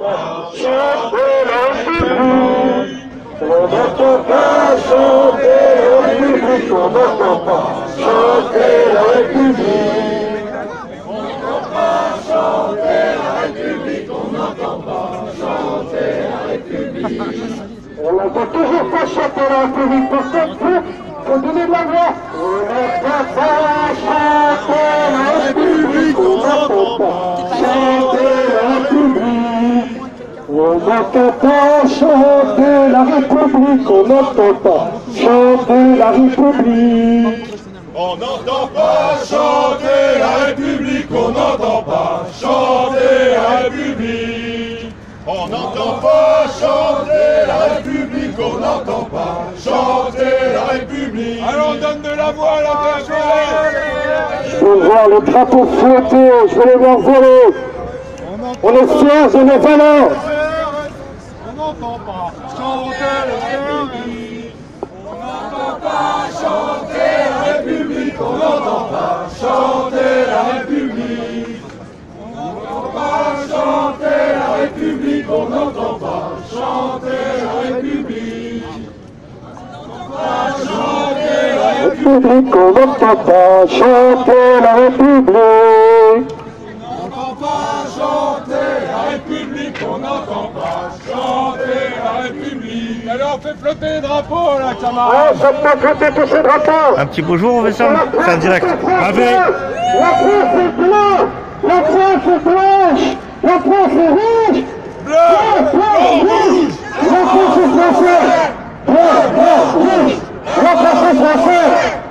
chanter la République. On n'entend pas chanter la République, on n'entend pas chanter la République. On n'entend pas chanter la République, on n'entend pas chanter la République. On n'entend toujours pas chanter la République, parce qu'il faut donner de la voix. On n'entend pas chanter la République, on n'entend pas chanter la République. On n'entend pas chanter la République, on n'entend pas chanter la République. On n'entend pas chanter la République, on n'entend pas chanter la République. On n'entend pas chanter la République, on n'entend pas chanter la République. Allons, on donne de la voix à la Je veux voir les drapeaux flotter, je veux les voir voler. On est fiers de nos valeurs. On n'entend pas chanter la République. On n'entend pas chanter la République, on n'entend pas chanter la République. On n'entend pas chanter la République, on n'entend pas chanter la République. République, on n'entend pas chanter la République. On n'entend pas chanter la République, on n'entend pas chanter la République. Alors on fait flotter les drapeaux là, camarades. Ah, faites-moi flotter tous ces drapeaux. Un petit bonjour, on fait ça. C'est un direct. La France est blanche, la France est blanche, la France est rouge. Bleu, blanc, rouge. La France est française. Bleu, blanc, rouge. La France est française.